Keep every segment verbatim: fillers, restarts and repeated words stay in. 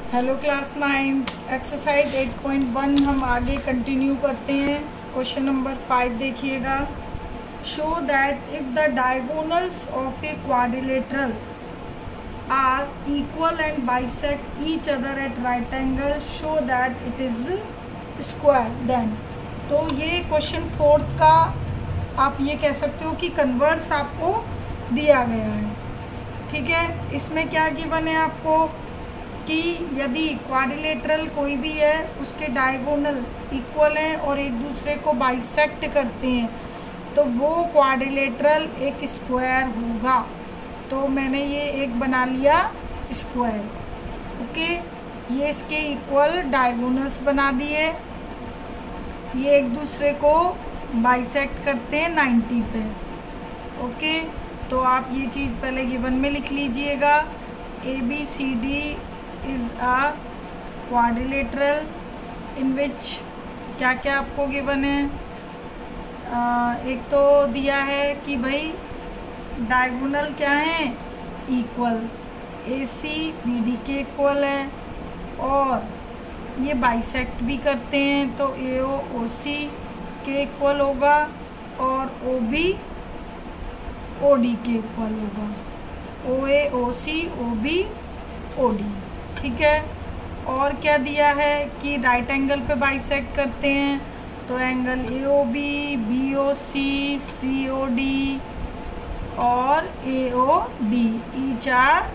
Hello class ninth exercise eight point one हम आगे continue करते हैं। क्वेश्चन नंबर फाइव देखिएगा। Show that if the diagonals of a quadrilateral are equal and bisect each other at right angle show that it is square then. तो ये question fourth का आप ये कह सकते हो कि कन्वर्स आपको दिया गया है। ठीक है, इसमें क्या गिवन है आपको कि यदि क्वाड्रिलेटरल कोई भी है उसके डायगोनल इक्वल हैं और एक दूसरे को बाइसेक्ट करते हैं तो वो क्वाड्रिलेटरल एक स्क्वायर होगा। तो मैंने ये एक बना लिया स्क्वायर। ओके, ये इसके इक्वल डायगोनल्स बना दिए, ये एक दूसरे को बाइसेक्ट करते हैं नाइन्टी पे। ओके, तो आप ये चीज़ पहले गिवन में लिख लीजिएगा। A B C D is a quadrilateral in which क्या क्या आपको गिवन है। आ, एक तो दिया है कि भाई डायगोनल क्या है, equal, A C B D के इक्वल है और ये बाइसेक्ट भी करते हैं तो ए ओ ओ सी के इक्वल होगा और ओ बी ओ डी के इक्वल होगा, ओ ए ओ C O B O D. ठीक है, और क्या दिया है कि राइट एंगल पे बाइसेक्ट करते हैं तो angle A O B, B O C, C O D और A O D each are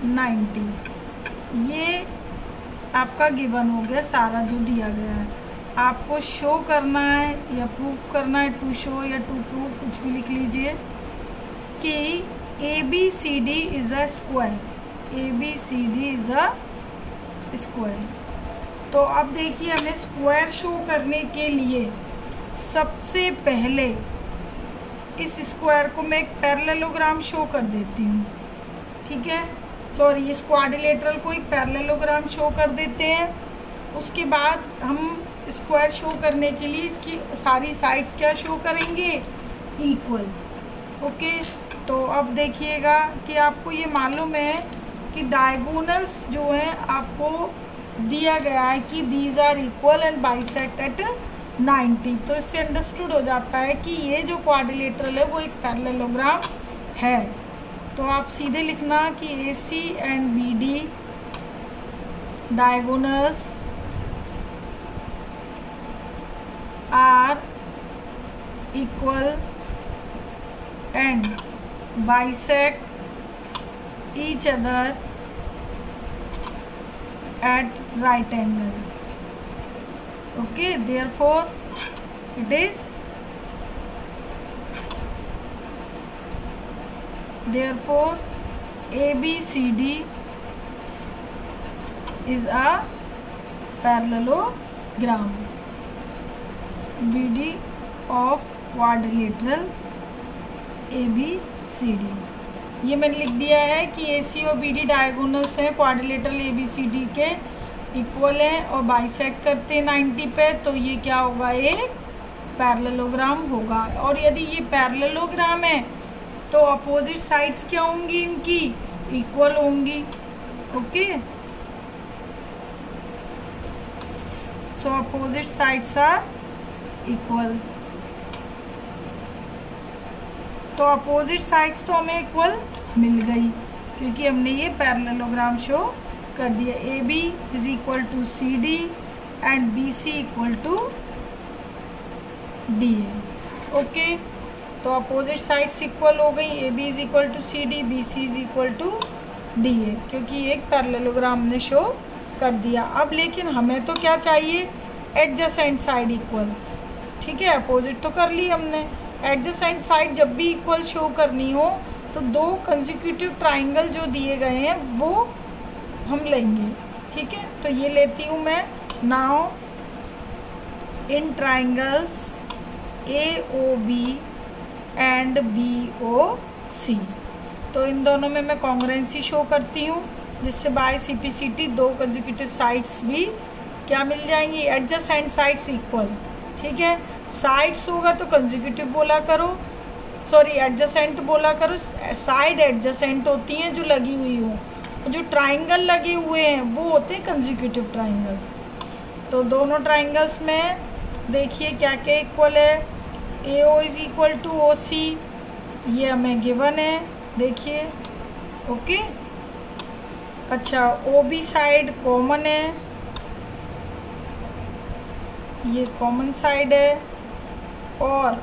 ninety. ये आपका गिवन हो गया सारा जो दिया गया है। आपको शो करना है या प्रूफ करना है, टू शो या टू प्रूव कुछ भी लिख लीजिए कि A B C D is a square, A B C D is a square. तो अब देखिए हमें स्क्वायर शो करने के लिए सबसे पहले इस स्क्वायर को मैं एक पैरेललोग्राम शो कर देती हूँ। ठीक है, सॉरी इस क्वाड्रिलेटरल को एक पैरेललोग्राम शो कर देते हैं। उसके बाद हम स्क्वायर शो करने के लिए इसकी सारी साइड्स क्या शो करेंगे, इक्वल। ओके, तो अब देखिएगा कि आपको ये मालूम है कि डायगोनल्स जो हैं आपको दिया गया है कि these are equal and bisect at ninety. तो इससे अंडरस्टूड हो जाता है कि ये जो क्वाड्रिलेटरल है वो एक पैरेललोग्राम है। तो आप सीधे लिखना कि A C and B D diagonals are equal and bisect each other at right angle. Okay, therefore it is therefore A B C D is a parallelogram. B D of quadrilateral A B C D। ये मैंने लिख दिया है कि A C और B D diagonals हैं quadrilateral A B C D के, equal हैं और बाइसेक्ट करते हैं नाइन्टी पे। तो ये क्या होगा, एक पैरेललोग्राम होगा। और यदि ये पैरेललोग्राम है तो अपोजिट साइड्स क्या होंगी, इनकी इक्वल होंगी। Okay, so opposite sides are equal. तो अपोजिट साइड्स तो हमें इक्वल मिल गई क्योंकि हमने ये पैरेललोग्राम शो कर दिया। A B is equal to C D and B C equal to D A. Okay, तो अपोजिट साइड्स इक्वल हो गई, A B is equal to C D, B C is equal to D A, क्योंकि एक parallelogram ने show कर दिया। अब लेकिन हमें तो क्या चाहिए, एडजेसेंट साइड इक्वल। ठीक है, अपोजिट तो कर ली हमने, एडजेसेंट साइड जब भी इक्वल शो करनी हो तो दो कंसेक्यूटिव ट्राइंगल जो दिए गए हैं वो हम लेंगे। ठीक है, तो ये लेती हूँ मैं। Now in triangles A O B and B O C, तो इन दोनों में मैं कॉन्ग्रुएंसी शो करती हूँ जिससे by C P C T दो कंसेक्यूटिव साइड्स भी क्या मिल जाएंगी, एडजेसेंट साइड्स इक्वल। ठीक है, साइड्स होगा तो कंसेक्यूटिव बोला करो, सॉरी एडजेसेंट बोला करो। साइड एडजेसेंट होती हैं जो लगी हुई हो, जो ट्राइंगल लगे हुए हैं वो होते हैं कंसेक्यूटिव ट्राइंगल्स। तो दोनों ट्राइंगल्स में देखिए क्या क्या इक्वल है, A O is equal to O C, ये हमें गिवन है, देखिए ओके। अच्छा, ओ बी साइड कॉमन है, ये कॉमन साइड है, और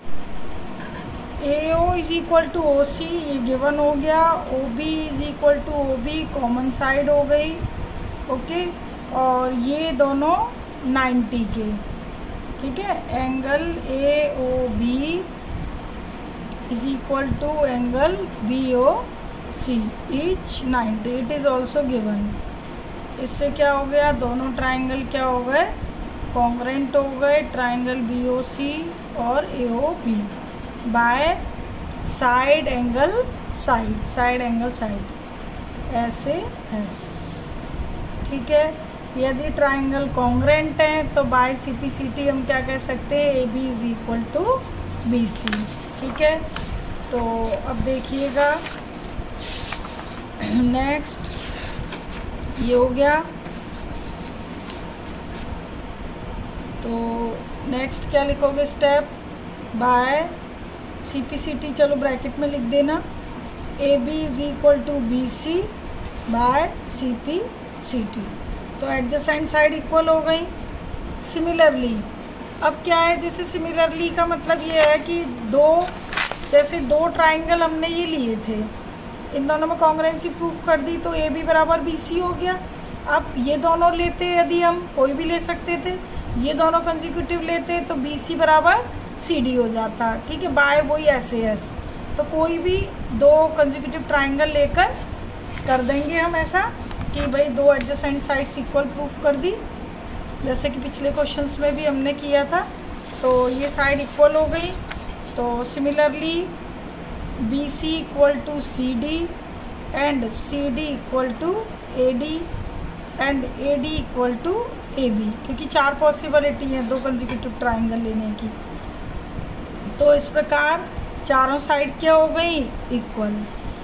A O is equal to O C ये गिवन हो गया, O B is equal to O B common side हो गई, ओके। और ये दोनों नाइन्टी के, ठीक है। Angle A O B is equal to angle B O C each ninety, it is also given. इससे क्या हो गया, दोनों ट्राइंगल क्या हो गए, कॉन्ग्रेंट हो गए, ट्राइंगल बी ओ सी और A O B by side angle side, side angle side, ऐसे एस, ठीक है। यदि ट्राइंगल कॉन्ग्रेंट है तो by C P C T हम क्या कह सकते हैं, A B is equal to B C, ठीक है। तो अब देखिएगा नेक्स्ट, ये हो गया। तो नेक्स्ट क्या लिखोगे step, by C P C T, चलो ब्रैकेट में लिख देना, A B is equal to B C by C P C T. तो एडजेसेंट साइड इक्वल हो गई। सिमिलरली अब क्या है, जैसे सिमिलरली का मतलब ये है कि दो, जैसे दो ट्राइंगल हमने ये लिए थे, इन दोनों में कॉन्ग्रुएंसी प्रूफ कर दी, तो ए बी बराबर बी सी हो गया। अब ये दोनों लेते, यदि हम कोई भी ले सकते थे, ये दोनों कंसेक्यूटिव लेते तो बी सी बराबर सी डी हो जाता, ठीक है, बाय वही एस ए एस। तो कोई भी दो कंसेक्यूटिव ट्राइंगल लेकर कर देंगे हम ऐसा कि भाई दो एडजेसेंट साइड्स इक्वल प्रूफ कर दी, जैसे कि पिछले क्वेश्चंस में भी हमने किया था। तो ये साइड इक्वल हो गई। तो similarly B C equal to C D and C D equal to A D and A D equal to A B, क्योंकि चार पॉसिबिलिटी हैं दो कंसेक्यूटिव ट्राइंगल लेने की। तो इस प्रकार चारों साइड क्या हो गई, इक्वल,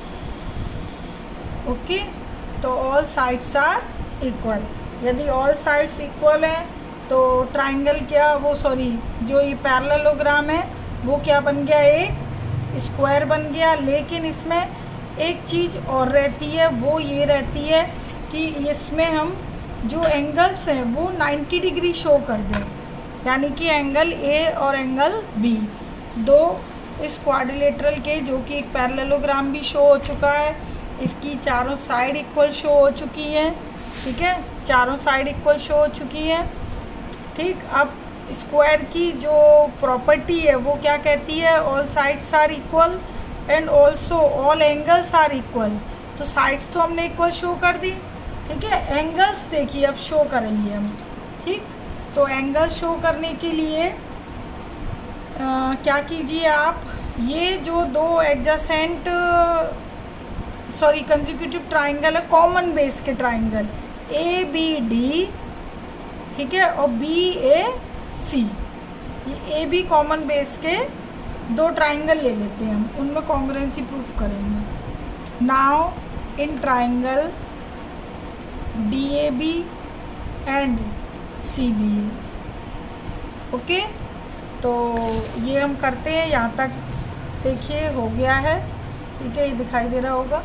ओके। तो ऑल साइड्स आर इक्वल। यदि ऑल साइड्स इक्वल हैं तो ट्राइंगल क्या, वो सॉरी जो ये पैरेललोग्राम है वो क्या बन गया, एक स्क्वायर बन गया। लेकिन इसमें एक चीज़ और रहती है, वो ये रहती है कि इसमें हम जो एंगल्स हैं वो नाइन्टी डिग्री शो कर दें, यानी कि एंगल ए और एंगल बी दो इस क्वाड्रिलेटरल के, जो कि एक पैरेललोग्राम भी शो हो चुका है, इसकी चारों साइड इक्वल शो हो चुकी हैं, ठीक है, चारों साइड इक्वल शो हो चुकी हैं, ठीक। अब स्क्वायर की जो प्रॉपर्टी है वो क्या कहती है, all sides are equal and also all angles are equal. तो साइड्स तो हमने इक्वल शो कर दी, ठीक है। एंगल्स देखिए अब शो करेंगे हम, ठीक। तो एंगल शो करने के लिए आ, क्या कीजिए आप, ये जो दो एडजेसेंट सॉरी कंसेक्यूटिव ट्राइंगल है, कॉमन बेस के ट्राइंगल ए बी डी, ठीक है, और बी ए सी, ये ए बी कॉमन बेस के दो ट्राइंगल ले लेते हैं हम, उनमें कॉन्ग्रुएंसी प्रूफ करेंगे। Now in triangle D A B and C B A, okay. तो ये हम करते हैं, यहाँ तक देखिए हो गया है, ठीक है, ये दिखाई दे रहा होगा,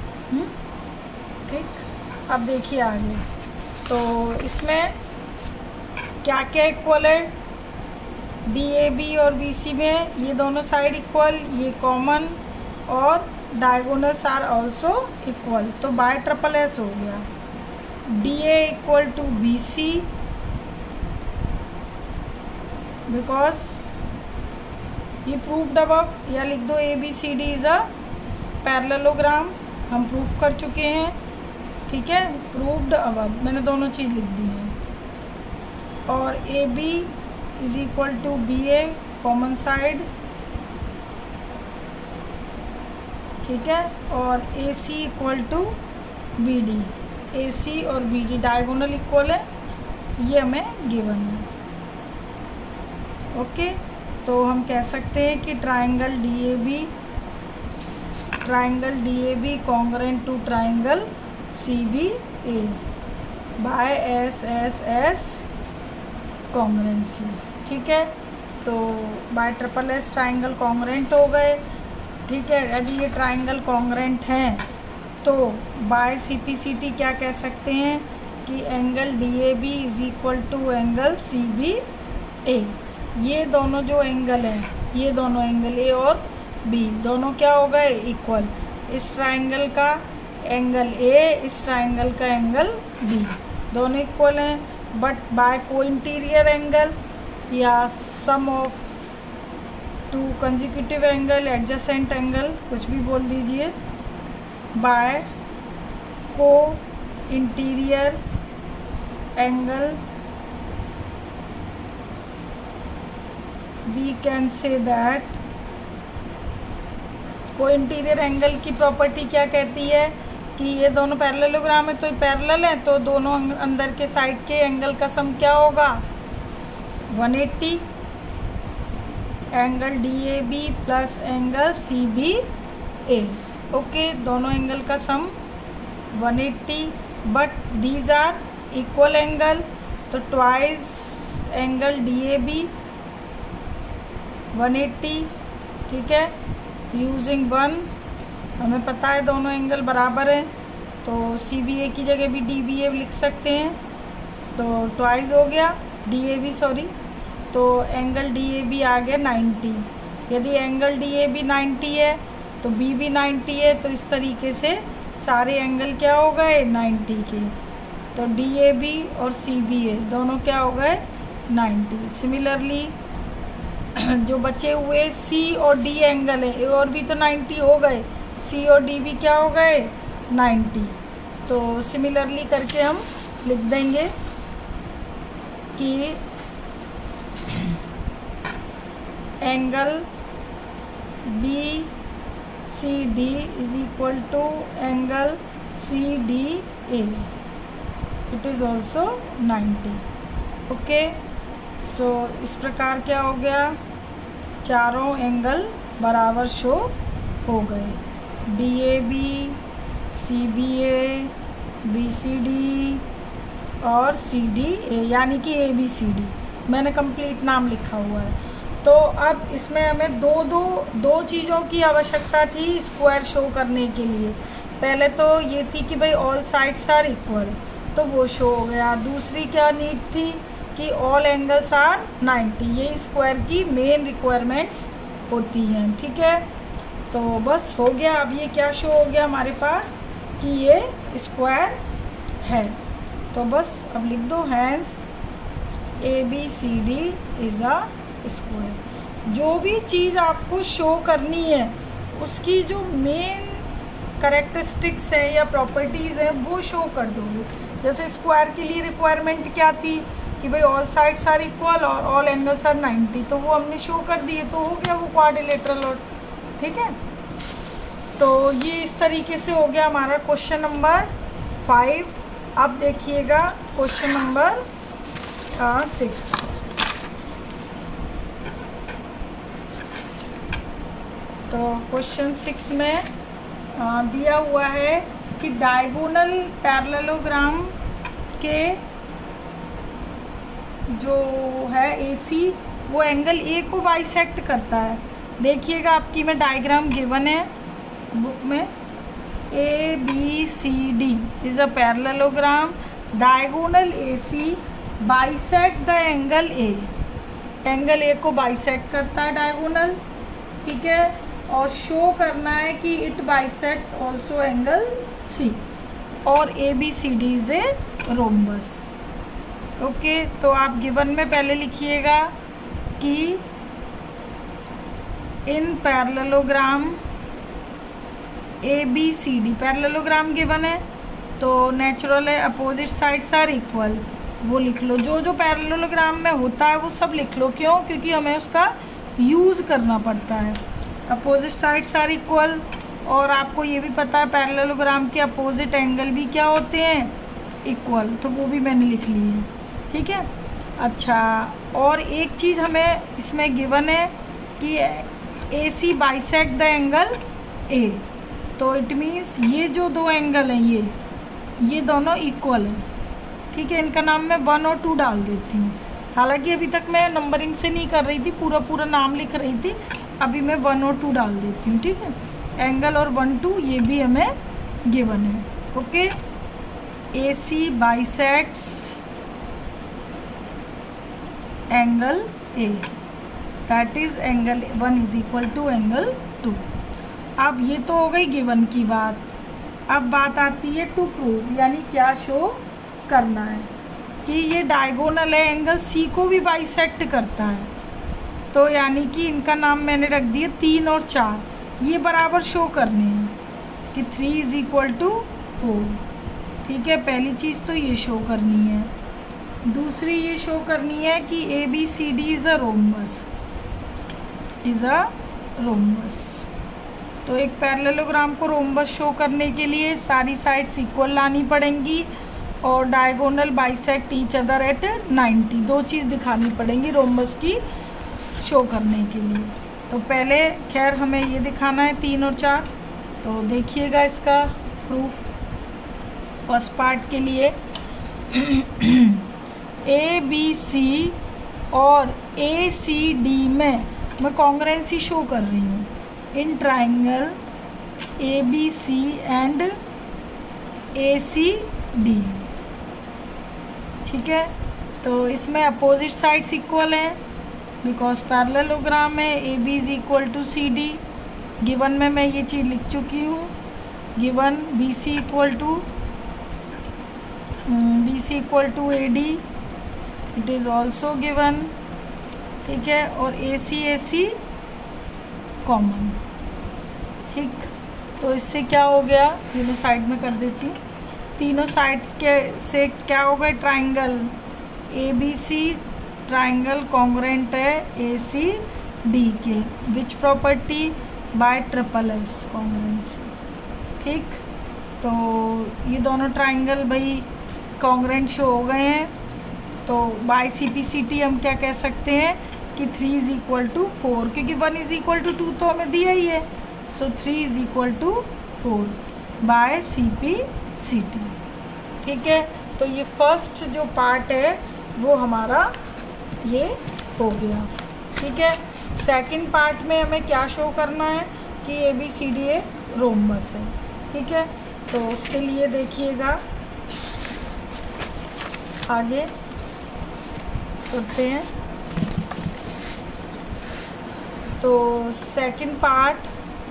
ठीक। अब देखिए आगे, तो इसमें क्या क्या इक्वल है, डी ए बी और बी सी में ये दोनों साइड इक्वल, ये कॉमन, और डायगोनल्स आर ऑल्सो इक्वल। तो बाय ट्रिपल एस हो गया, D A equal to B C because ये प्रूफ्ड अबव, या लिख दो A B C D is a parallelogram, हम प्रूफ कर चुके हैं, ठीक है, प्रूफ्ड अबव, मैंने दोनों चीज़ लिख दी है। और A B is equal to B A common side, ठीक है, और A C equal to B D, A C और बी डी डायगोनल इक्वल है, ये हमें गिवन है, ओके। तो हम कह सकते हैं कि triangle D A B triangle D A B congruent to triangle C B A by S S S congruency. ठीक है, तो by triple S triangle congruent हो गए। ठीक है, यदि ये ट्राइंगल कॉन्ग्रुएंट हैं तो by C P C T क्या कह सकते हैं कि angle D A B is equal to angle C B A. ये दोनों जो एंगल हैं, ये दोनों एंगल ए और बी दोनों क्या हो गए, इक्वल। इस ट्राइंगल का एंगल ए, इस ट्राइंगल का एंगल बी, दोनों इक्वल हैं। But by co interior angle या sum of two consecutive angle, adjacent angle, कुछ भी बोल दीजिए, by co interior angle we can say that co interior angle की प्रॉपर्टी क्या कहती है कि ये दोनों पैरेललोग्राम है, तो ये पैरेलल है, तो दोनों अंदर के साइड के एंगल का सम क्या होगा, one eighty. Angle D A B plus angle C B A, okay, दोनों एंगल का sum one eighty, but these are equal angle, तो twice angle D A B one eighty. ठीक है, using one, हमें पता है दोनों एंगल बराबर हैं, तो सी बी ए की जगह भी डी बी ए लिख सकते हैं, तो ट्वाइस हो गया डी ए बी, सॉरी, तो एंगल डी ए बी आ गया नाइन्टी। यदि angle D A B ninety है तो बी भी नाइन्टी है, तो इस तरीके से सारे एंगल क्या हो गए, नाइन्टी के, तो डी ए बी और सी बी ए दोनों क्या हो गए, नाइन्टी। सिमिलरली जो बचे हुए सी और डी एंगल है, और भी तो नाइन्टी हो गए, सी और डी भी क्या हो गए, नाइन्टी। तो सिमिलरली करके हम लिख देंगे कि angle B C D is equal to angle C D A, it is also ninety. Okay, so so, इस प्रकार क्या हो गया, चारों एंगल बराबर शो हो गए, D A B, C B A, B C D और सी डी ए, यानी कि ए बी सी डी, मैंने कंप्लीट नाम लिखा हुआ है। तो अब इसमें हमें दो दो दो चीज़ों की आवश्यकता थी स्क्वायर शो करने के लिए। पहले तो ये थी कि भाई ऑल साइड्स आर इक्वल, तो वो शो हो गया। दूसरी क्या नीड थी कि ऑल एंगल्स आर नाइन्टी, ये स्क्वायर की मेन रिक्वायरमेंट्स होती हैं। ठीक है, तो बस हो गया। अब ये क्या शो हो गया हमारे पास कि ये स्क्वायर है, तो बस अब लिख दो hence A B C D is a square. जो भी चीज़ आपको शो करनी है उसकी जो मेन कैरेक्टरिस्टिक्स है या प्रॉपर्टीज़ हैं वो शो कर दोगे। जैसे स्क्वायर के लिए रिक्वायरमेंट क्या थी कि भाई ऑल साइड्स आर इक्वल और ऑल एंगल्स आर नाइन्टी, तो वो हमने शो कर दिए, तो हो गया वो क्वाड्रिलेटरल। और ठीक है, तो ये इस तरीके से हो गया हमारा क्वेश्चन नंबर फाइव। अब देखिएगा क्वेश्चन नंबर सिक्स। तो क्वेश्चन सिक्स में आ, दिया हुआ है कि डायगोनल पैरेललोग्राम के जो है ए सी वो एंगल ए को बाइसेक्ट करता है। देखिएगा आपकी में डायग्राम गिवन है बुक में, A B C D is a parallelogram, diagonal A C bisect the angle A, angle A को बाइसेक्ट करता है डायगोनल। ठीक है, और शो करना है कि it bisect also angle C, और A B C D is a rhombus. Okay, तो आप गिवन में पहले लिखिएगा कि in parallelogram A B C D, parallelogram given है तो नेचुरल है अपोजिट साइड्स आर इक्वल, वो लिख लो। जो जो पैरेललोग्राम में होता है वो सब लिख लो। क्यों? क्योंकि हमें उसका यूज़ करना पड़ता है। अपोजिट साइड्स आर इक्वल, और आपको ये भी पता है पैरेललोग्राम के अपोजिट एंगल भी क्या होते हैं, इक्वल, तो वो भी मैंने लिख ली है। ठीक है, अच्छा, और एक चीज़ हमें इसमें गिवन है कि A C bisect the angle A, तो इट मीन्स ये जो दो एंगल हैं, ये ये दोनों इक्वल है, ठीक है। इनका नाम मैं वन और टू डाल देती हूँ। हालांकि अभी तक मैं नंबरिंग से नहीं कर रही थी, पूरा पूरा नाम लिख रही थी। अभी मैं वन और टू डाल देती हूँ, ठीक है। एंगल और वन टू ये भी हमें गिवन है, okay. A C bisects angle A, that is angle one is equal to angle two. अब ये तो हो गई गिवन की बात। अब बात आती है टू प्रूव, यानी क्या शो करना है कि ये डायगोनल है, एंगल सी को भी बाइसेक्ट करता है। तो यानी कि इनका नाम मैंने रख दिया तीन और चार, ये बराबर शो करने हैं कि three is equal to four, ठीक है। पहली चीज़ तो ये शो करनी है। दूसरी ये शो करनी है कि A B C D is a rhombus, is a rhombus. तो एक पैरेललोग्राम को रोम्बस शो करने के लिए सारी साइड्स इक्वल लानी पड़ेंगी और diagonal bisect each other at ninety. दो चीज़ दिखानी पड़ेंगी रोम्बस की शो करने के लिए। तो पहले खैर हमें ये दिखाना है तीन और चार। तो देखिएगा इसका प्रूफ। फर्स्ट पार्ट के लिए ए बी सी और ए सी डी में मैं कॉन्ग्रुएंसी शो कर रही हूँ in triangle A B C and A C D, ठीक है। तो इसमें अपोजिट साइड्स इक्वल हैं बिकॉज पैरेललोग्राम है। A B is equal to C D, given में मैं ये चीज़ लिख चुकी हूँ। Given B C equal to B C equal to A D, it is also given, ठीक है। और A C A C common, ठीक। तो इससे क्या हो गया, ये मैं साइड में कर देती हूँ। तीनों साइड्स के से क्या होगा, triangle A B C triangle congruent है ए सी डी के, which property by triple S congruency, ठीक। तो ये दोनों ट्राइंगल भाई कॉन्ग्रुएंट शो हो गए हैं। तो by C P C T हम क्या कह सकते हैं कि three is equal to four, क्योंकि one is equal to two तो हमें दिया ही है। So three is equal to four by C P C T, ठीक है। तो ये फर्स्ट जो पार्ट है वो हमारा ये हो गया, ठीक है। सेकंड पार्ट में हमें क्या शो करना है कि ए बी सी डी एक रोम्बस है, ठीक है। तो उसके लिए देखिएगा आगे करते हैं। तो सेकंड पार्ट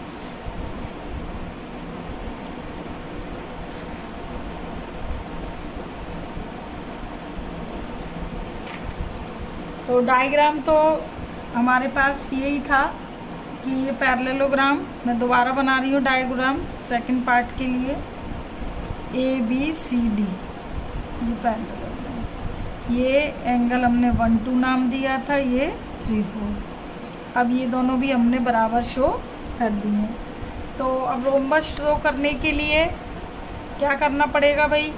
तो डायग्राम तो हमारे पास यही था कि ये पैरेललोग्राम, मैं दोबारा बना रही हूँ डायग्राम सेकंड पार्ट के लिए। ए बी सी डी ये पैरेललोग्राम, ये एंगल हमने वन टू नाम दिया था, ये थ्री फोर। अब ये दोनों भी हमने बराबर शो कर दिए। तो अब रोम्बस शो करने के लिए क्या करना पड़ेगा भाई,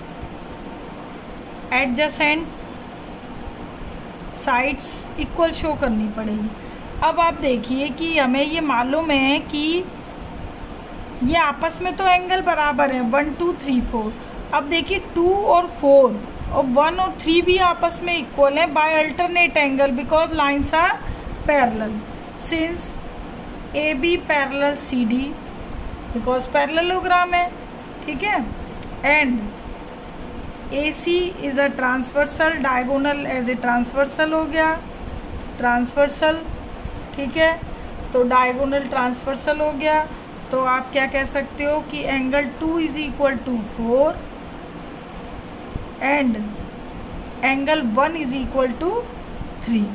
एडजेसेंट साइड्स इक्वल शो करनी पड़ेगी। अब आप देखिए कि हमें ये मालूम है कि ये आपस में तो एंगल बराबर है, वन टू थ्री फोर। अब देखिए टू और फोर और वन और थ्री भी आपस में इक्वल है by alternate angle because lines are parallel. Since A B parallel C D because parallelogram है, ठीक है। And A C is a transversal, diagonal as a transversal हो गया, ट्रांसवर्सल, ठीक है। तो डायगोनल ट्रांसवर्सल हो गया। तो आप क्या कह सकते हो कि angle two is equal to four and angle one is equal to three.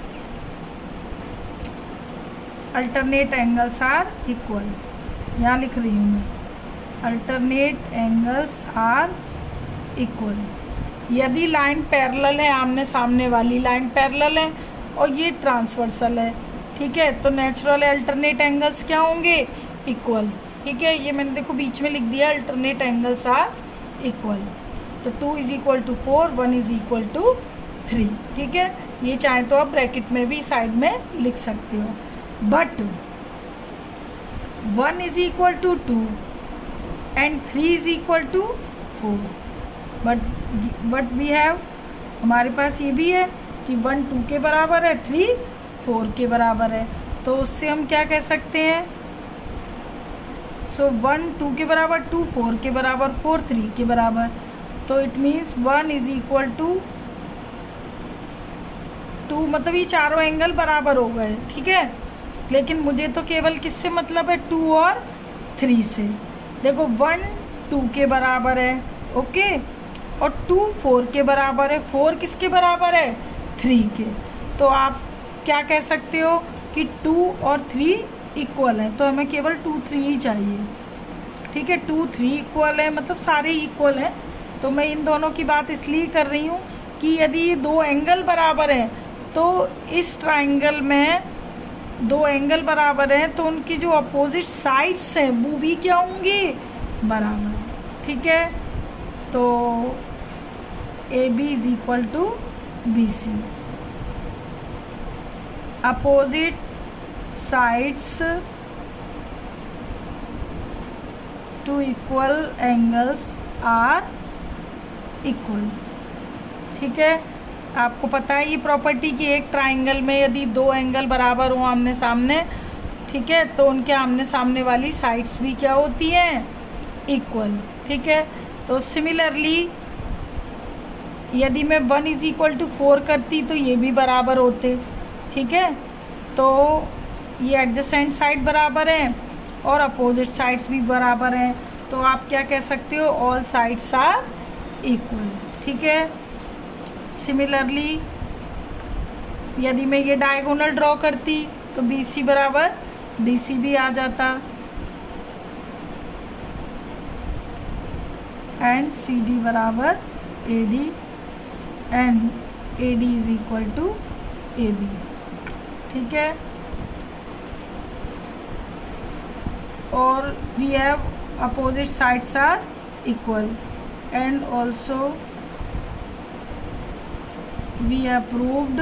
Alternate angles are equal, यहाँ लिख रही हूँ मैं, अल्टरनेट एंगल्स आर इक्वल। यदि लाइन पैरेलल है, आमने सामने वाली लाइन पैरेलल है और ये ट्रांसवर्सल है, ठीक है, तो नेचुरल अल्टरनेट एंगल्स क्या होंगे, इक्वल, ठीक है। ये मैंने देखो बीच में लिख दिया, अल्टरनेट एंगल्स आर इक्वल। तो two is equal to four, one is equal to three, ठीक है। ये चाहे तो आप ब्रैकेट में भी साइड में लिख सकते हो, but one is equal to two and three is equal to four, but but we have, हमारे पास ये भी है कि वन टू के बराबर है, थ्री फोर के बराबर है। तो उससे हम क्या कह सकते हैं, सो वन टू के बराबर, टू फोर के बराबर, फोर थ्री के बराबर। तो it means one is equal to two, मतलब ये चारों एंगल बराबर हो गए, ठीक है। लेकिन मुझे तो केवल किससे मतलब है, टू और थ्री से। देखो वन टू के बराबर है, ओके, और टू फोर के बराबर है, फोर किसके बराबर है, थ्री के। तो आप क्या कह सकते हो कि टू और थ्री इक्वल है, तो हमें केवल टू थ्री ही चाहिए, ठीक है। टू थ्री इक्वल है मतलब सारे इक्वल हैं। तो मैं इन दोनों की बात इसलिए कर रही हूँ कि यदि ये दो एंगल बराबर हैं तो इस ट्राइंगल में दो एंगल बराबर हैं तो उनकी जो अपोजिट साइड्स हैं वो भी क्या होंगी, बराबर, ठीक है। तो A B is equal to B C, opposite sides to equal angles are equal, ठीक है। आपको पता है ये प्रॉपर्टी कि एक ट्राइंगल में यदि दो एंगल बराबर हो आमने सामने, ठीक है, तो उनके आमने सामने वाली साइड्स भी क्या होती हैं, इक्वल, ठीक है। तो सिमिलरली यदि मैं one is equal to four करती तो ये भी बराबर होते, ठीक है। तो ये एडजेसेंट साइड बराबर हैं और अपोजिट साइड्स भी बराबर हैं, तो आप क्या कह सकते हो, ऑल साइड्स आर इक्वल, ठीक है। सिमिलरली यदि मैं ये डायगोनल ड्रॉ करती तो बी सी बराबर डी सी भी आ जाता एंड सी डी बराबर A D and A D is equal to A B, ठीक है। और we have opposite sides are equal and also we have proved,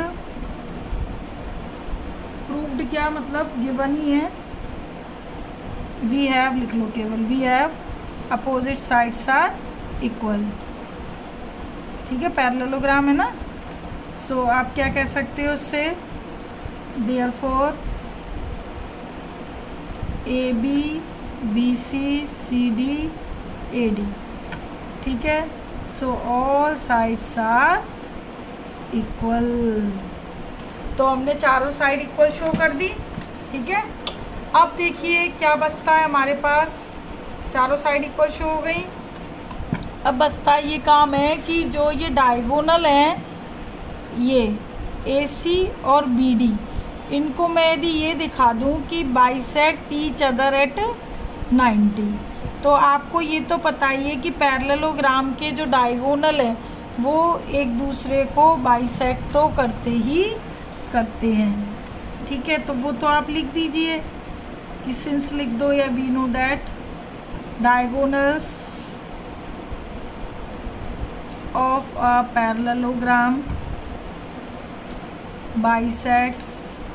proved क्या मतलब गिवन ही है, वी हैव लिख लो केवल, we have opposite sides are equal, ठीक है, पैरेललोग्राम है ना। सो so, आप क्या कह सकते हो उससे, therefore A B B C C D A D, ठीक है। So all sides are equal. तो हमने चारों साइड इक्वल शो कर दी, ठीक है। अब देखिए क्या बचता है हमारे पास, चारों साइड इक्वल शो हो गई। अब बचता ये काम है कि जो ये डायगोनल हैं, ये ए सी और बी डी, इनको मैं यदि ये दिखा दूं कि bisect each other at ninety, तो आपको ये तो पता ही है कि पैरेललोग्राम के जो डायगोनल हैं वो एक दूसरे को बाइसेक्ट तो करते ही करते हैं, ठीक है। तो वो तो आप लिख दीजिए कि सिंस लिख दो या we know that diagonals of a parallelogram bisects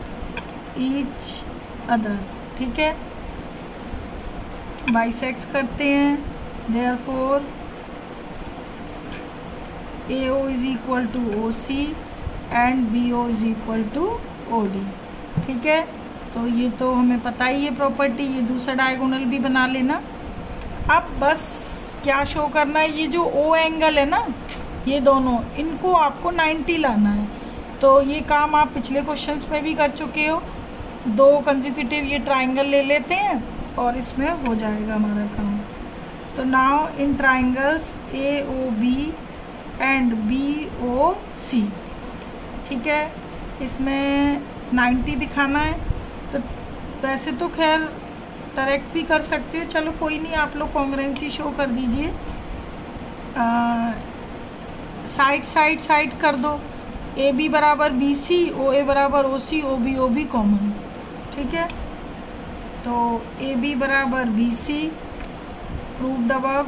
each other, ठीक है, बाइसेक्ट करते हैं। Therefore A O is equal to O C and B O is equal to O D, ठीक है। तो ये तो हमें पता ही है प्रॉपर्टी, ये दूसरा डायगोनल भी बना लेना। अब बस क्या शो करना है, ये जो ओ एंगल है ना, ये दोनों, इनको आपको नाइन्टी लाना है। तो ये काम आप पिछले क्वेश्चंस में भी कर चुके हो, दो कंसेक्यूटिव ये ट्राइंगल ले लेते हैं और इसमें हो जाएगा हमारा काम। तो now in triangles A O B and B O C, ठीक है, इसमें नाइन्टी दिखाना है। तो वैसे तो खैर डायरेक्ट भी कर सकते हो, चलो कोई नहीं, आप लोग कॉन्ग्रुएंसी शो कर दीजिए, साइड साइड साइड कर दो, ए बी बराबर बी सी, ओ ए बराबर O C, O B O B common, ठीक है। तो ए बी बराबर B C proved above,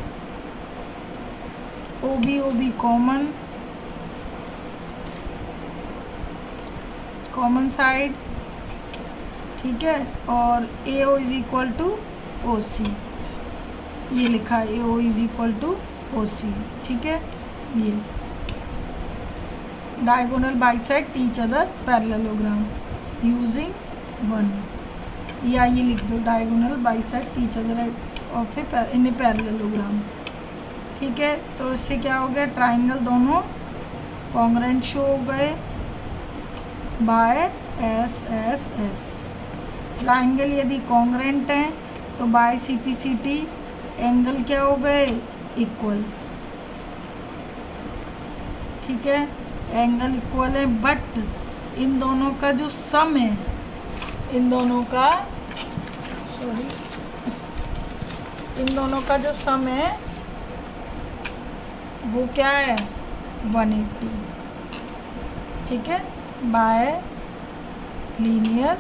O B O B common, common side, ठीक है। और A O is equal to O C, ये लिखा है A O is equal to O C. ठीक है, ये diagonal bisect each other parallelogram using one, या ये लिख दो diagonal bisect each other of a in A parallelogram. ठीक है, तो इससे क्या हो गया, ट्राइंगल दोनों कॉन्ग्रेंट शो हो गए by S S S. Triangle यदि कॉन्ग्रेंट हैं तो by C P C T angle क्या हो गए, इक्वल। ठीक है, एंगल इक्वल है, बट इन दोनों का जो सम है, इन दोनों का सॉरी इन दोनों का जो सम है वो क्या है, वन एट्टी। ठीक है, बाय लीनियर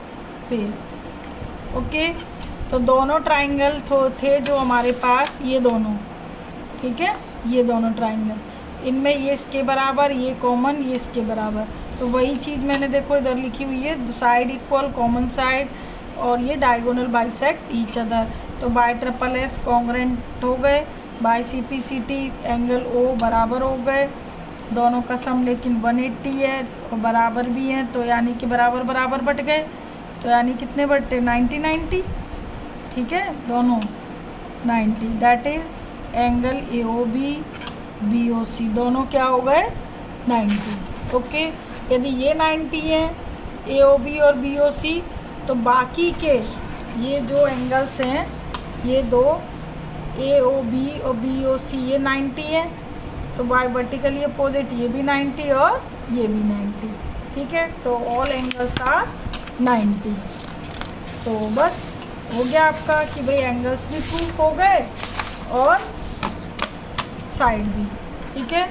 पेयर। ओके, तो दोनों ट्राइंगल थे जो हमारे पास, ये दोनों। ठीक है, ये दोनों ट्राइंगल, इनमें ये इसके बराबर, ये कॉमन, ये इसके बराबर। तो वही चीज़ मैंने देखो इधर लिखी हुई है, साइड इक्वल, कॉमन साइड, और ये डायगोनल बाइसेक्ट ईच अदर। तो बाय ट्रिपल एस कॉन्ग्रेंट हो गए, by C P C T angle O बराबर हो गए, दोनों का सम लेकिन वन एट्टी है और बराबर भी हैं, तो यानी कि बराबर बराबर बट गए, तो यानी कितने बटे, नाइन्टी नाइन्टी। ठीक है, दोनों ninety, that is angle A O B B O C, दोनों क्या हो गए, नाइन्टी। ओके, यदि ये नाइन्टी है ए ओ बी और बी ओ सी, तो बाकी के ये जो एंगल्स हैं, ये दो ए ओ बी और बी ओ सी, ये नाइन्टी है, तो बाय वर्टिकली अपोजिट ये भी नाइन्टी और ये भी नाइन्टी। ठीक है, तो ऑल एंगल्स आर नाइन्टी। तो बस हो गया आपका कि भाई एंगल्स भी प्रूफ हो गए और साइड भी। ठीक है,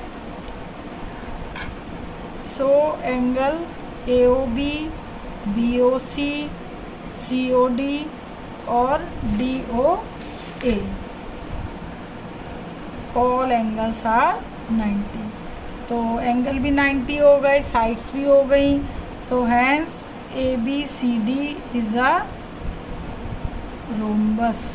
so angle A O B, B O C, C O D और D O A, all angles are ninety. तो एंगल भी नाइन्टी हो गए, साइड्स भी हो गई, तो hence A B C D is a rhombus.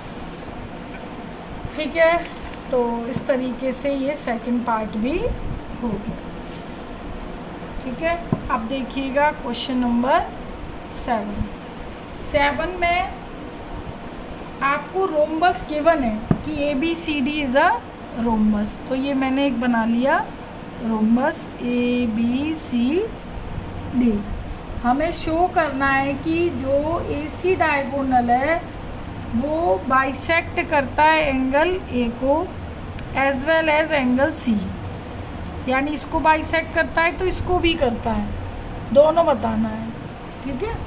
ठीक है, तो इस तरीके से ये सेकंड पार्ट भी हो गया। ठीक है, अब देखिएगा क्वेश्चन नंबर सेवन। सेवन में आपको रोम्बस गिवन है कि A B C D is a rhombus, तो ये मैंने एक बना लिया rhombus A B C D. हमें शो करना है कि जो ए सी डायगोनल है वो बाइसेक्ट करता है एंगल ए को as well as angle C, यानी इसको बाइसेक्ट करता है तो इसको भी करता है, दोनों बताना है। ठीक है,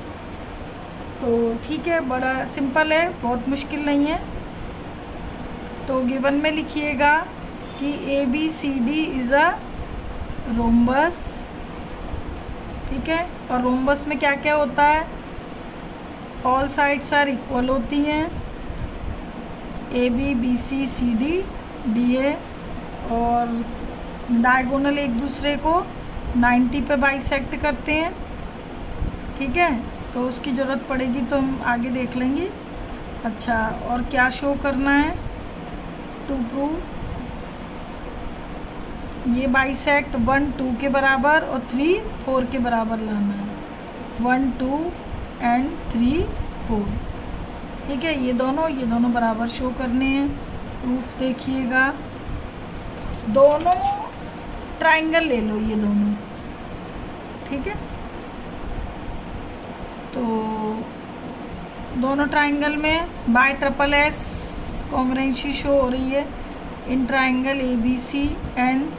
तो ठीक है, बड़ा सिंपल है, बहुत मुश्किल नहीं है। तो गिवन में लिखिएगा कि A B C D is a rhombus. ठीक है, और रोम्बस में क्या क्या होता है, ऑल साइड्स आर इक्वल होती हैं, A B B C C D D A, और डायगोनल एक दूसरे को नाइन्टी पे बाइसेक्ट करते हैं। ठीक है, तो उसकी ज़रूरत पड़ेगी तो हम आगे देख लेंगे। अच्छा, और क्या शो करना है टू प्रूव, ये बाइसेक्ट वन टू के बराबर और थ्री फोर के बराबर लाना है, one two and three four. ठीक है, ये दोनों ये दोनों बराबर शो करने हैं। प्रूफ देखिएगा, दोनों ट्राइंगल ले लो, ये दोनों। ठीक है, तो दोनों ट्राइंगल में by triple S congruency show हो रही है in triangle A B C and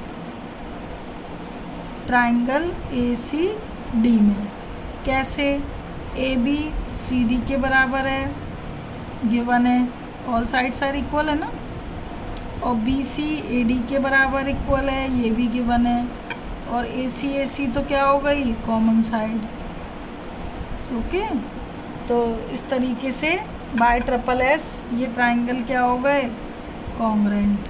triangle A C D में। कैसे, ए बी सी डी के बराबर है, गिवन है, ऑल साइड्स आर इक्वल है ना, और बी सी ए डी के बराबर इक्वल है, ये भी गिवन है, और ए सी ए सी तो क्या हो गई, कॉमन साइड। ओके, तो इस तरीके से बाय ट्रिपल एस ये ट्राइंगल क्या हो गए, कॉन्ग्रेंट।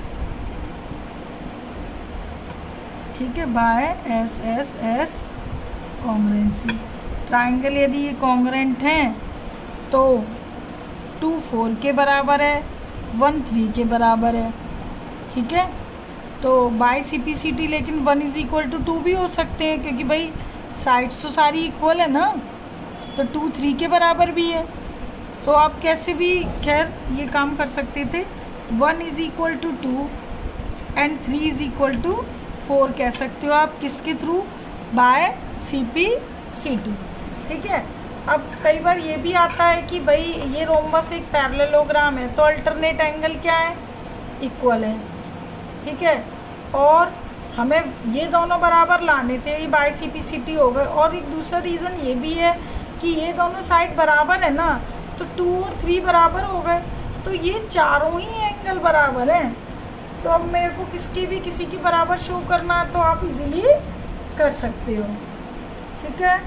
ठीक है, by S S S congruency. Triangle यदि ये कॉन्ग्रेंट हैं तो टू फोर के बराबर है, वन थ्री के बराबर है। ठीक है। तो by C P C T लेकिन one is equal to two भी हो सकते हैं, क्योंकि भाई साइड्स तो सारी इक्वल है ना, तो टू थ्री के बराबर भी है। तो आप कैसे भी खैर ये काम कर सकते थे, one is equal to two and three is equal to four कह सकते हो आप, किसके through, by C P C T. ठीक है। अब कई बार ये भी आता है कि भाई ये रोम्बस एक पैरेललोग्राम है, तो अल्टरनेट एंगल क्या है, इक्वल है। ठीक है। और हमें ये दोनों बराबर लाने थे, ये by C P C T हो गए। और एक दूसरा रीज़न ये भी है कि ये दोनों साइड बराबर है ना, तो टू और थ्री बराबर हो गए, तो ये चारों ही एंगल बराबर हैं। तो अब मेरे को किसकी भी किसी की बराबर शो करना है तो आप इजीली कर सकते हो। ठीक है।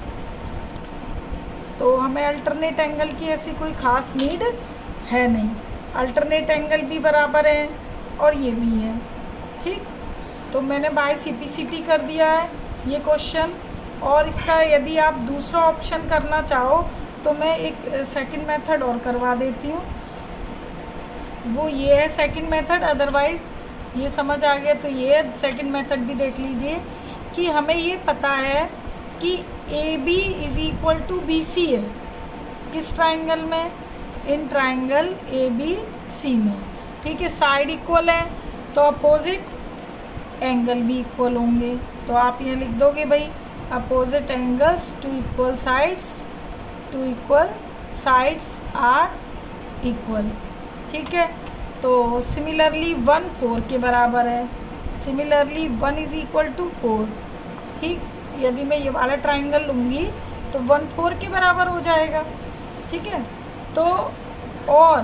तो हमें अल्टरनेट एंगल की ऐसी कोई ख़ास नीड है नहीं, अल्टरनेट एंगल भी बराबर है और ये भी है। ठीक। तो मैंने by C P C T कर दिया है ये क्वेश्चन। और इसका यदि आप दूसरा ऑप्शन करना चाहो तो मैं एक सेकंड मेथड और करवा देती हूँ, वो ये है सेकंड मेथड। अदरवाइज ये समझ आ गया तो ये सेकंड मेथड भी देख लीजिए कि हमें ये पता है कि A B is equal to B C है, किस ट्राइंगल में, इन ट्राइंगल ए बी सी में। ठीक है। साइड इक्वल है तो अपोजिट एंगल भी इक्वल होंगे। तो आप यहाँ लिख दोगे भाई opposite angles to equal sides, to equal sides are equal. ठीक है। तो सिमिलरली वन फोर के बराबर है, similarly one is equal to four. ठीक। यदि मैं ये वाला ट्राइंगल लूँगी तो वन फोर के बराबर हो जाएगा। ठीक है। तो और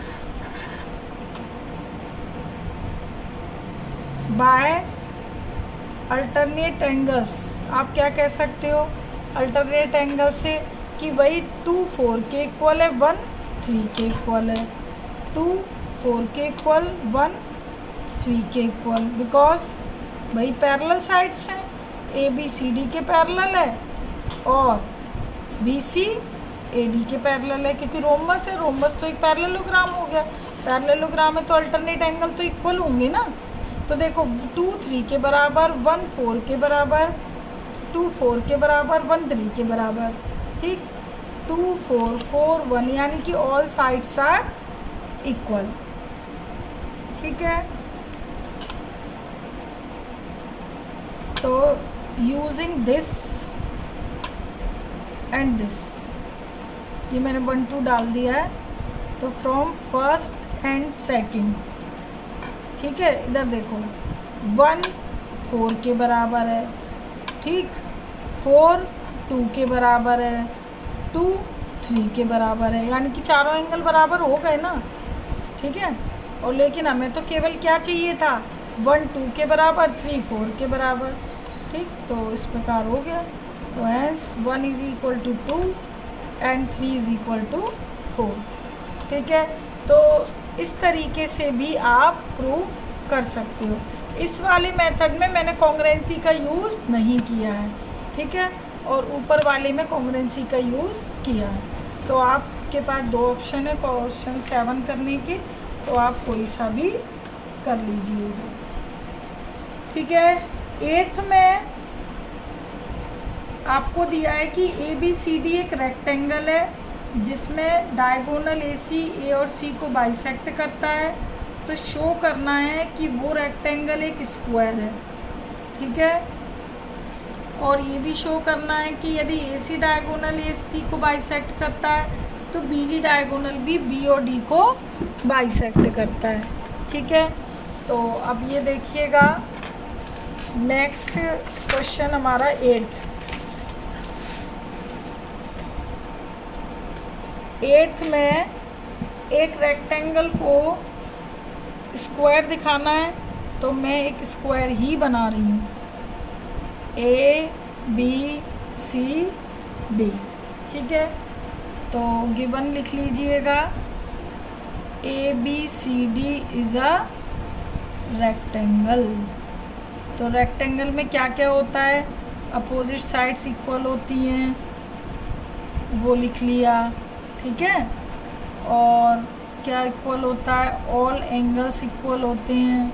बाय अल्टरनेट एंगल्स आप क्या कह सकते हो, अल्टरनेट एंगल से कि भाई टू फोर के इक्वल है, वन थ्री के इक्वल है, टू फोर के इक्वल, वन थ्री के इक्वल, बिकॉज भाई पैरेलल साइड्स हैं, ए बी सी डी के पैरेलल है और बी सी ए डी के पैरेलल है, क्योंकि रोम्बस है, रोम्बस तो एक पैरेललोग्राम हो गया, पैरेललोग्राम है तो अल्टरनेट एंगल तो इक्वल होंगे ना। तो देखो टू थ्री के बराबर, वन फोर के बराबर, टू फोर के बराबर, वन थ्री के बराबर। ठीक। टू फोर फोर वन यानी कि ऑल साइड्स आर इक्वल। ठीक है। तो यूजिंग दिस एंड दिस, ये मैंने वन टू डाल दिया है। तो फ्रॉम फर्स्ट एंड सेकंड, ठीक है, इधर देखो वन फोर के बराबर है, ठीक, फोर टू के बराबर है, टू थ्री के बराबर है, यानी कि चारों एंगल बराबर हो गए ना। ठीक है। और लेकिन हमें तो केवल क्या चाहिए था, वन टू के बराबर, थ्री फोर के बराबर। ठीक। तो इस प्रकार हो गया। तो hence one is equal to two and three is equal to four. ठीक है। तो इस तरीके से भी आप प्रूफ कर सकते हो। इस वाले मेथड में मैंने कॉन्ग्रुएंसी का यूज़ नहीं किया है। ठीक है। और ऊपर वाले में कॉन्ग्रुएंसी का यूज़ किया है। तो आपके पास दो ऑप्शन है क्वेश्चन सेवन करने के, तो आप कोई सा भी कर लीजिएगा। ठीक है। एट्थ में आपको दिया है कि ए बी सी डी एक रेक्टेंगल है जिसमें डायगोनल ए सी ए और सी को बाइसेक्ट करता है। तो शो करना है कि वो रेक्टेंगल एक स्क्वायर है। ठीक है। और ये भी शो करना है कि यदि ए सी डायगोनल ए सी को बाइसेक्ट करता है तो बी डी डायगोनल भी बी और डी को बाइसेक्ट करता है। ठीक है। तो अब ये देखिएगा नेक्स्ट क्वेश्चन हमारा एट्थ एट्थ में एक रेक्टेंगल को स्क्वायर दिखाना है, तो मैं एक स्क्वायर ही बना रही हूँ, ए बी सी डी। ठीक है। तो गिवन लिख लीजिएगा, A B C D is a rectangle. तो रेक्टेंगल में क्या क्या होता है, अपोजिट साइड्स इक्वल होती हैं, वो लिख लिया। ठीक है। और क्या इक्वल होता है, ऑल एंगल्स इक्वल होते हैं।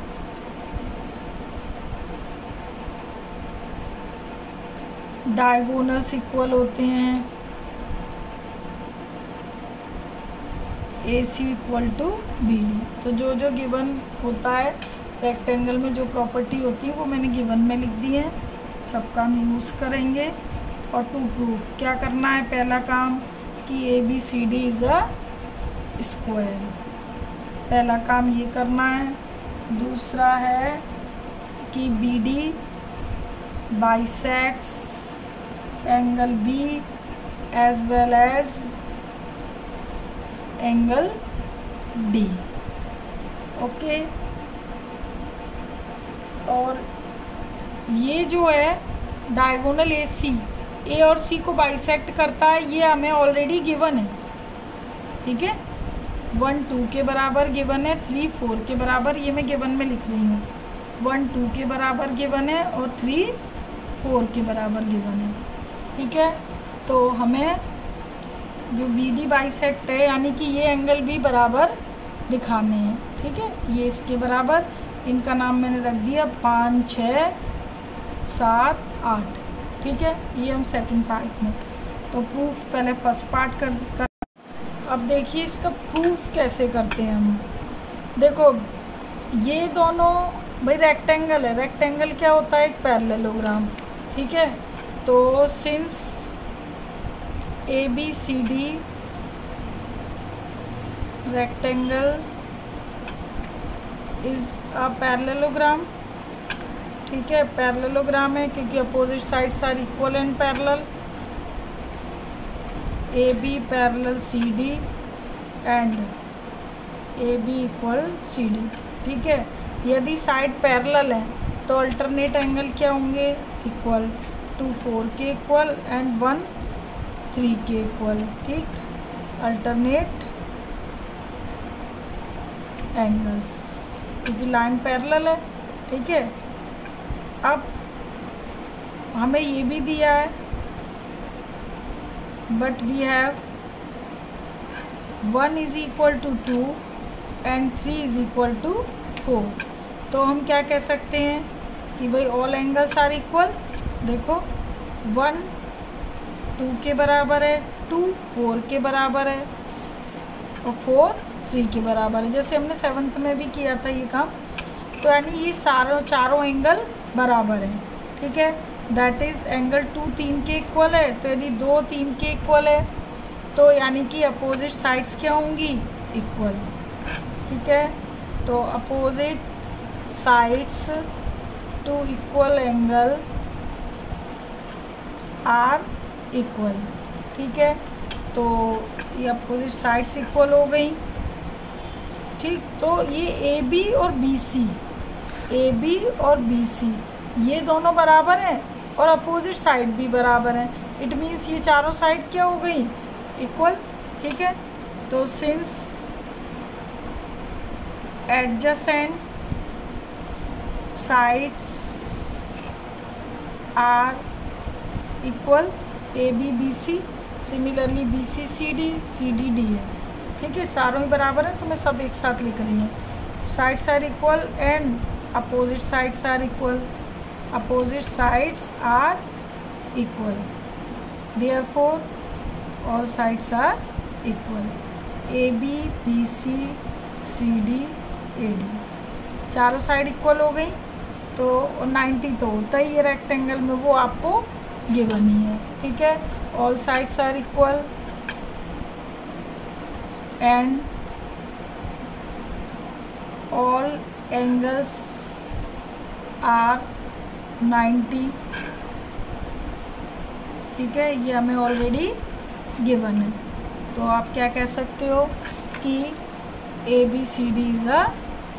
डायगोनल्स इक्वल होते हैं। A C equal to B D. तो जो जो गिवन होता है रेक्टेंगल में, जो प्रॉपर्टी होती है वो मैंने गिवन में लिख दी है, सबका हम यूज़ करेंगे। और टू प्रूफ क्या करना है, पहला काम कि A B C D is a square, पहला काम ये करना है। दूसरा है कि B D bisects angle B as well as angle D. Okay, और ये जो है डायगोनल ए सी, ए और सी को बाइसेक्ट करता है, ये हमें ऑलरेडी गिवन है। ठीक है, वन टू के बराबर गिवन है, थ्री फोर के बराबर, ये मैं गिवन में लिख रही हूँ, वन टू के बराबर गिवन है और थ्री फोर के बराबर गिवन है। ठीक है, तो हमें जो बी डी बाइसेक्ट है यानी कि ये एंगल भी बराबर दिखाने हैं। ठीक है, ये इसके बराबर, इनका नाम मैंने रख दिया पाँच छः सात आठ। ठीक है, ये हम सेकंड पार्ट में, तो प्रूफ पहले फर्स्ट पार्ट कर, कर अब देखिए इसका प्रूफ कैसे करते हैं हम। देखो ये दोनों भाई रेक्टेंगल है, रेक्टेंगल क्या होता है, एक पैरेललोग्राम। ठीक है, तो since A B C D rectangle is a parallelogram. ठीक है, पैरेललोग्राम है क्योंकि opposite sides are equal and parallel. A B parallel C D and A B equal C D. ठीक है, यदि साइड पैरेलल है तो अल्टरनेट एंगल क्या होंगे, इक्वल, टू फोर के इक्वल एंड वन थ्री के इक्वल। ठीक, अल्टरनेट एंगल्स क्योंकि लाइन पैरेलल है। ठीक है, अब हमें ये भी दिया है but we have one is equal to two and three is equal to four. तो हम क्या कह सकते हैं कि भाई ऑल एंगल्स आर इक्वल। देखो वन टू के बराबर है, टू फोर के बराबर है और फोर थ्री के बराबर है, जैसे हमने सेवन्थ में भी किया था ये काम। तो यानी ये सारों चारों एंगल बराबर हैं। ठीक है, दैट इज़ एंगल टू तीन के इक्वल है, तो यदि दो तीन के इक्वल है तो यानी कि अपोजिट साइड्स क्या होंगी, इक्वल। ठीक है, तो opposite sides to equal angle are equal. ठीक है, तो ये अपोजिट साइड्स इक्वल हो गई। ठीक, तो ये ए बी और बी सी, ए बी और बी सी ये दोनों बराबर हैं और अपोजिट साइड भी बराबर हैं। इट मीन्स ये चारों साइड क्या हो गई, इक्वल। ठीक है, तो since adjacent sides are equal, A B B C, similarly B C C D, C D D है। ठीक है, चारों ही बराबर है, तो मैं सब एक साथ लिख रही हूँ। Sides are equal and opposite sides are equal, opposite sides are equal, therefore all sides are equal. A B B C C D A D चारों साइड इक्वल हो गई, तो नाइन्टी तो होता ही है रेक्टेंगल में, वो आपको गिवन ही है। ठीक है, all sides are equal and all angles are ninety. ठीक है, ये हमें ऑलरेडी गिवन है, तो आप क्या कह सकते हो कि A B C D is a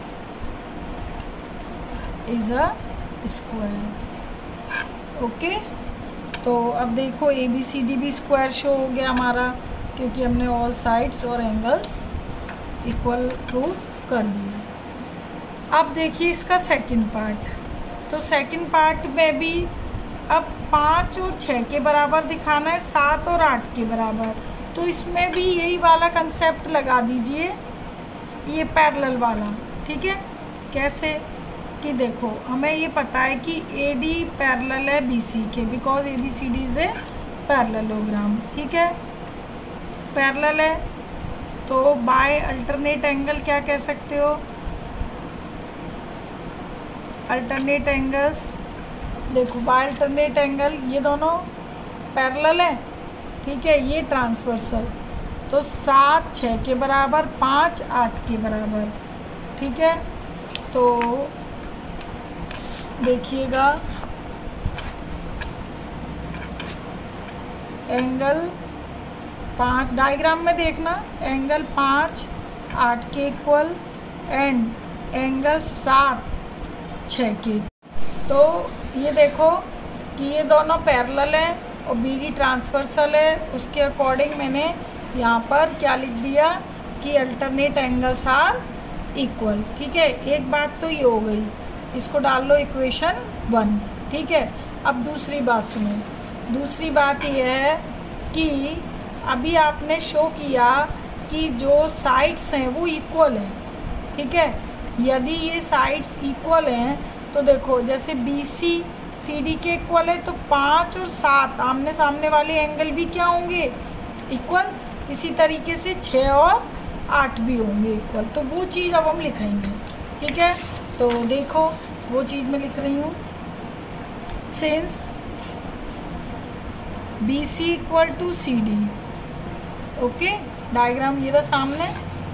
is a square. Okay, तो अब देखो ए बी सी डी भी स्क्वायर शो हो गया हमारा, क्योंकि हमने ऑल साइड्स और एंगल्स इक्वल प्रूफ कर दिया। अब देखिए इसका सेकंड पार्ट। तो सेकंड पार्ट में भी अब पाँच और छः के बराबर दिखाना है, सात और आठ के बराबर। तो इसमें भी यही वाला कंसेप्ट लगा दीजिए ये पैरेलल वाला, ठीक है। कैसे कि देखो हमें ये पता है कि ए डी पैरेलल है बी सी के, because A B C D is a parallelogram, ठीक है। पैरेलल है तो बाय अल्टरनेट एंगल क्या कह सकते हो, अल्टरनेट एंगल्स, देखो बाय अल्टरनेट एंगल ये दोनों पैरेलल है, ठीक है, ये ट्रांसवर्सल, तो सात छः के बराबर, पाँच आठ के बराबर, ठीक है। तो देखिएगा एंगल पाँच, डायग्राम में देखना, एंगल पाँच आठ के इक्वल एंड एंगल सात छः के। तो ये देखो कि ये दोनों पैरेलल है और बी डी ट्रांसवर्सल है, उसके अकॉर्डिंग मैंने यहाँ पर क्या लिख दिया कि अल्टरनेट एंगल्स आर इक्वल, ठीक है। एक बात तो ये हो गई, इसको डाल लो इक्वेशन वन, ठीक है। अब दूसरी बात सुनो, दूसरी बात ये है कि अभी आपने शो किया कि जो साइड्स हैं वो इक्वल हैं, ठीक है। यदि ये साइड्स इक्वल हैं तो देखो जैसे बी सी सी डी के इक्वल है तो पाँच और सात आमने सामने वाले एंगल भी क्या होंगे, इक्वल। इसी तरीके से छः और आठ भी होंगे इक्वल। तो वो चीज़ अब हम लिखेंगे, ठीक है। तो देखो वो चीज़ मैं लिख रही हूँ, since B C equal to C D, okay. Diagram ये रहा सामने,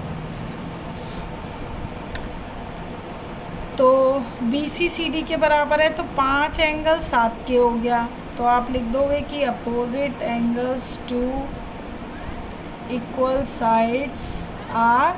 तो बी सी सी डी के बराबर है तो पाँच एंगल सात के हो गया, तो आप लिख दोगे कि opposite angles to equal sides are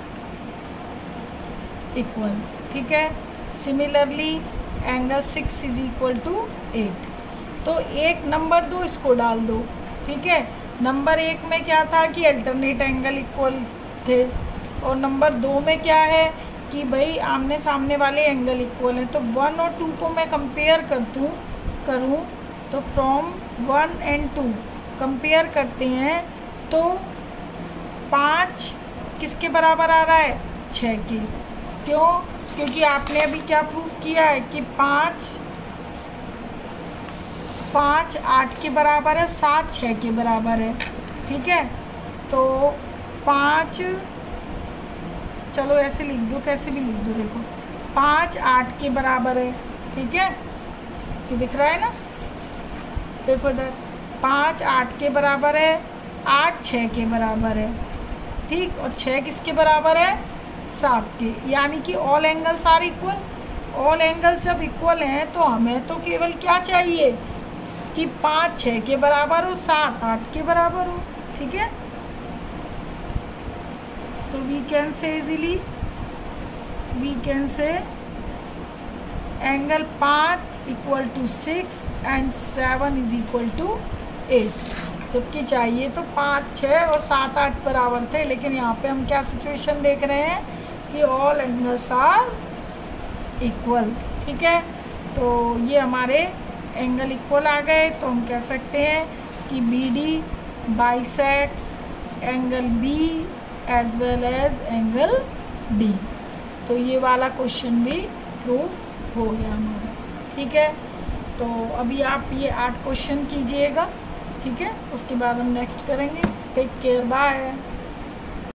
equal, ठीक है। Similarly angle six is equal to eight. तो एक नंबर दो इसको डाल दो, ठीक है। नंबर एक में क्या था कि अल्टरनेट एंगल इक्वल थे, और नंबर दो में क्या है कि भाई आमने सामने वाले एंगल इक्वल हैं। तो वन और टू को मैं कंपेयर करतूँ करूँ तो from one and two compare करते हैं तो पाँच किसके बराबर आ रहा है, छः के। क्यों? क्योंकि आपने अभी क्या प्रूफ किया है कि पाँच पाँच आठ के बराबर है, सात छः के बराबर है, ठीक है। तो पाँच, चलो ऐसे लिख दो, कैसे भी लिख दो, देखो पाँच आठ के बराबर है, ठीक है। ये दिख रहा है ना, देखो इधर पाँच आठ के बराबर है, आठ छः के बराबर है, ठीक। और छः किसके बराबर है, सात के। यानी कि all angles are equal. All angles जब इक्वल हैं तो हमें तो केवल क्या चाहिए कि पाँच छः के बराबर हो, सात आठ के बराबर हो, ठीक है। So we can say easily we can say angle पाँच equal to six and seven is equal to eight. जबकि चाहिए तो पाँच छः और सात आठ बराबर थे, लेकिन यहाँ पे हम क्या सिचुएशन देख रहे हैं कि ऑल एंगल्स आर इक्वल, ठीक है। तो ये हमारे एंगल इक्वल आ गए, तो हम कह सकते हैं कि B D bisects angle B as well as angle D. तो ये वाला क्वेश्चन भी प्रूफ हो गया हमारा, ठीक है। तो अभी आप ये आठ क्वेश्चन कीजिएगा, ठीक है। उसके बाद हम नेक्स्ट करेंगे। Take care, bye.